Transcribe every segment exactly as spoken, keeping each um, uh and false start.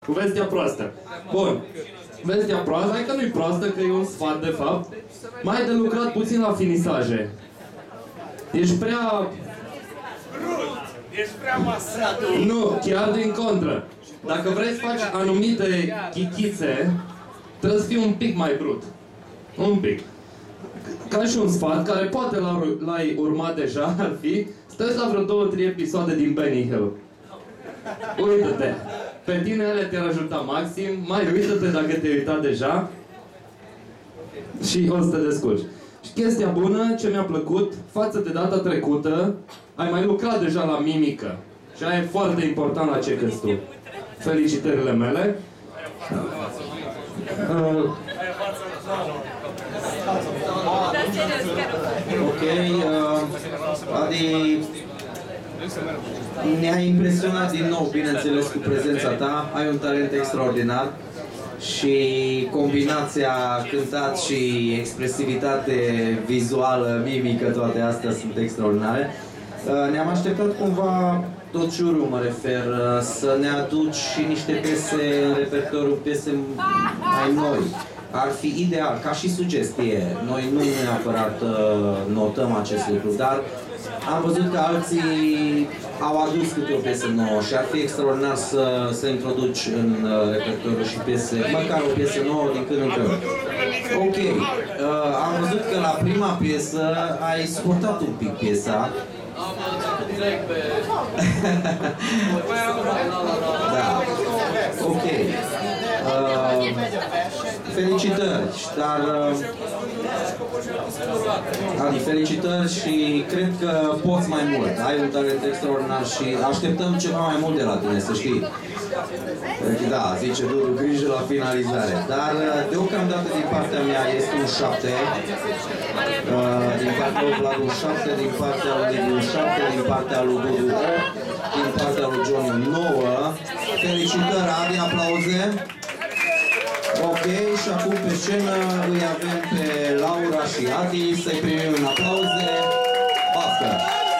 Cu vestea proastă. Bun. Vestea proastă, hai că nu-i proastă, că e un sfat de fapt. Mai ai de lucrat puțin la finisaje. Ești prea... Ești prea masat. Nu, chiar din contră. Dacă vrei să faci anumite chichițe, trebuie să fii un pic mai brut. Un pic. Ca și un sfat, care poate l-ai urmat deja, ar fi, stai la vreo două, trei episoade din Benny Hill. Uită-te. Pe tine ele te-ar ajuta maxim, mai uită-te dacă te-ai uitat deja și o să te descurci. Și chestia bună, ce mi-a plăcut, față de data trecută, ai mai lucrat deja la mimică. Și aia e foarte important la ce crezi tu. Felicitările mele. Uh, Ok, uh, Adi, ne-a impresionat din nou, bineînțeles, cu prezența ta. Ai un talent extraordinar și combinația cântat și expresivitate vizuală, mimică, toate astea sunt extraordinare. Uh, ne-am așteptat cumva, tot jurul mă refer, uh, să ne aduci și niște piese în repertoriu, piese mai noi. Ar fi ideal, ca și sugestie, noi nu neapărat uh, notăm acest lucru, dar am văzut că alții au adus câte o piesă nouă și ar fi extraordinar să, să introduci în uh, repertoriu și piese, măcar o piesă nouă din când în când. Ok, uh, am văzut că la prima piesă ai scurtat un pic piesa. Da, ok. Uh, felicitări, dar uh, Adi, felicitări și cred că poți mai mult. Ai un talent extraordinar și așteptăm ceva mai mult de la tine, să știi. Da, zice Dudu, grijă la finalizare. Dar deocamdată din partea mea este un șapte. Uh, din partea lui Vlad un șapte, din partea lui Liviu un șapte, din partea lui Dudu opt, din partea lui Johnny nouă. Felicitări, Adi, aplauze. Ok, și acum pe scenă îi avem pe Laura și Adi, să-i primim în aplauze. Baftă!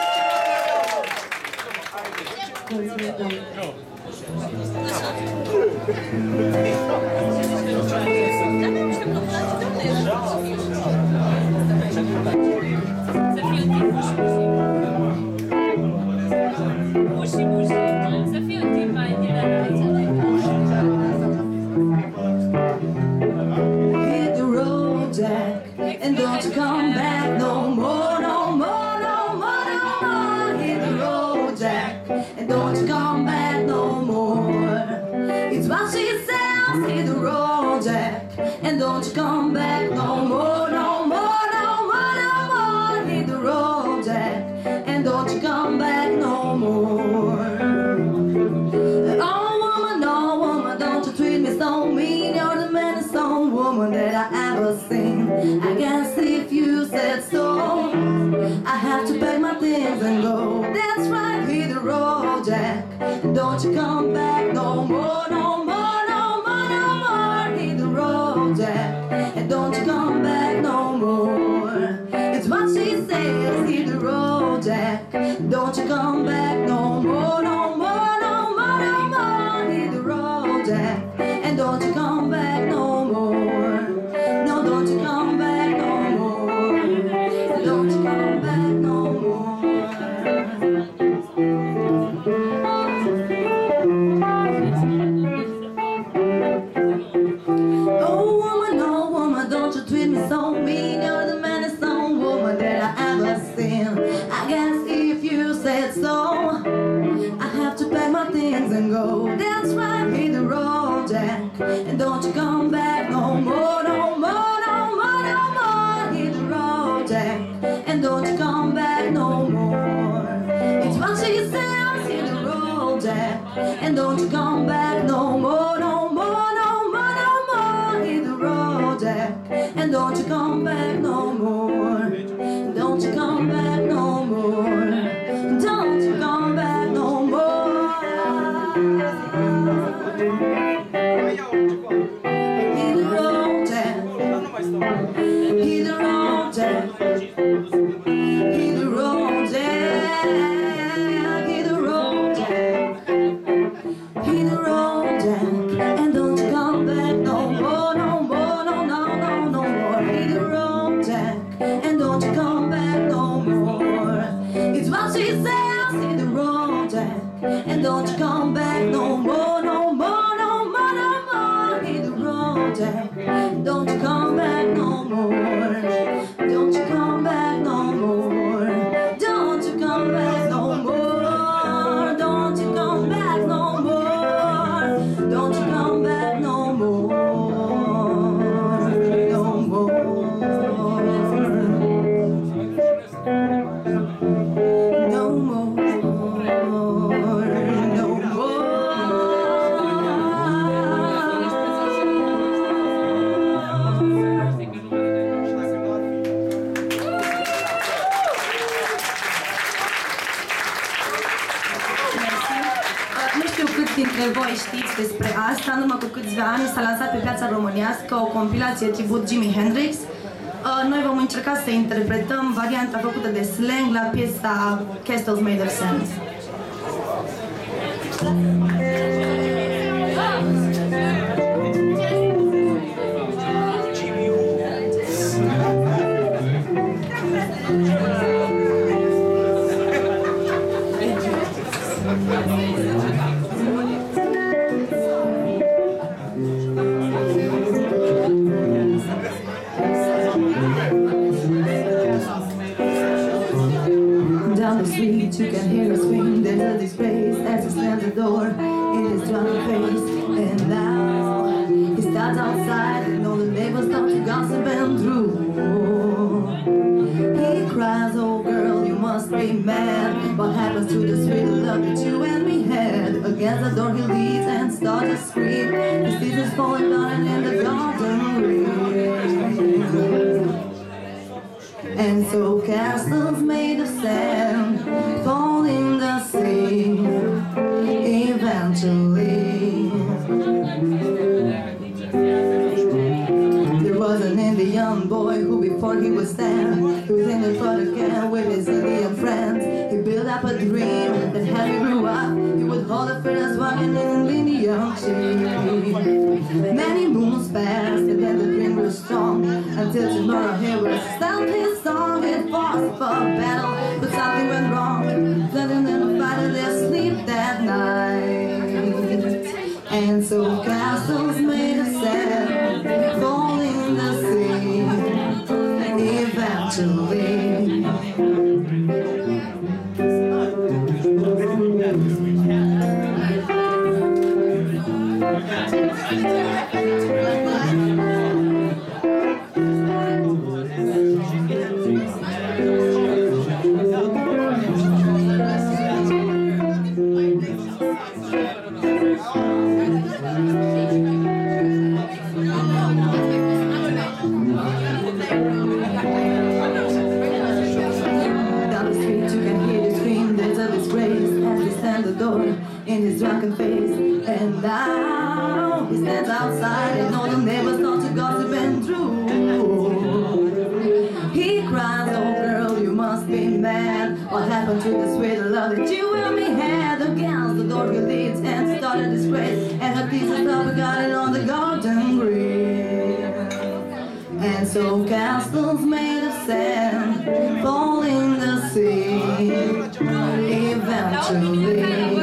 And don't you come back no more, no more, no more, no more. Hit the road, Jack, and don't you come back no more. It's what she says, hit the road, Jack, and don't you come back no more, no more, no more, no more. Hit the road, Jack, and don't you come back no more. Oh woman, oh woman, don't you treat me so mean. You're the meanest old woman that I ever seen. I guess if you said so, I have to pack my things and go. That's right, hit the road, Jack, and don't you come back no more, no more, no more, no more. Hit the road, Jack, and don't you come back no more. It's what she says, hit the road, Jack, don't you come back no more, no more, no more, no more. Hit the road, Jack, and don't you come back no more. No, don't you come back no more. Don't you come back no more. Oh woman, oh woman, don't you treat me so mean. You're the meanest old woman that I ever seen. I guess if you said so, I have to pack my things and go. That's right, hit the road, Jack, and don't you come back no more, no more, no more, no more. Hit the road, Jack, and don't you come back no more. It's what she says, hit the road, Jack, and don't you come back no more, no more, no more, no more. Hit the road, Jack, and don't you come back no more. Don't you come back no more. Don't you come back no more. Hit the road, Jack. Hit the road, Jack. Hit the road, Jack. Hit the road, Jack. Hit the road. despre asta. În urmă cu câțiva ani s-a lansat pe piața românească o compilație tribut Jimi Hendrix. Noi vom încerca să interpretăm varianta făcută de Slang la piesa Castles Made of Sand. Down the street you can hear a scream, there's a disgrace as he slams the door in his drunken face. And now he starts outside and all the neighbors start to gossip and through. He cries, oh girl, you must be mad. What happens to the sweet love that you and me had? Against the door he leads and starts to scream. His teeth is falling down and in the garden green. And so castles made of sand fall in the sea eventually. There was an Indian boy who before he would stand, he was in the front again with his Indian friends. He built up a dream that as he grew up, he would hold a fierce wagon in an Indian chief. Many moons passed and then the dream grew strong, until tomorrow he would stop his song and fought for battle. But something went wrong, nothing in the fight of their sleep that night. And so castles made of sand fall in the sea eventually. In his drunken face, and now he stands outside and all the neighbors start to gossip and through. He cries, oh girl, you must be mad. What happened to the sweet love that you and me had? Against the door he leads and started disgrace, and her pieces of forgotten on the garden green. And so castles made of sand fall in the sea eventually.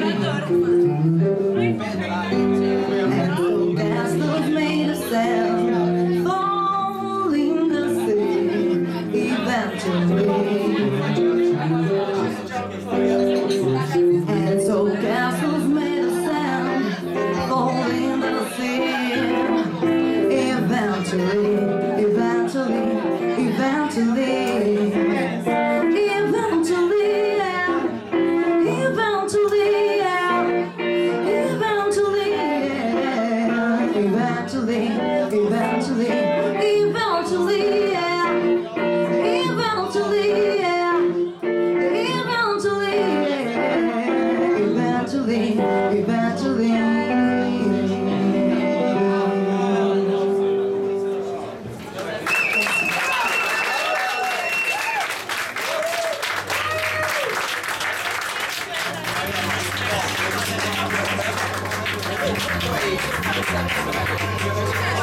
And so castles made of sand fall in the sea eventually. And so castles made of sand fall in the sea eventually, eventually, eventually. Eventually, eventually, yeah. Eventually, yeah. Eventually, yeah. Eventually, eventually. Thank you.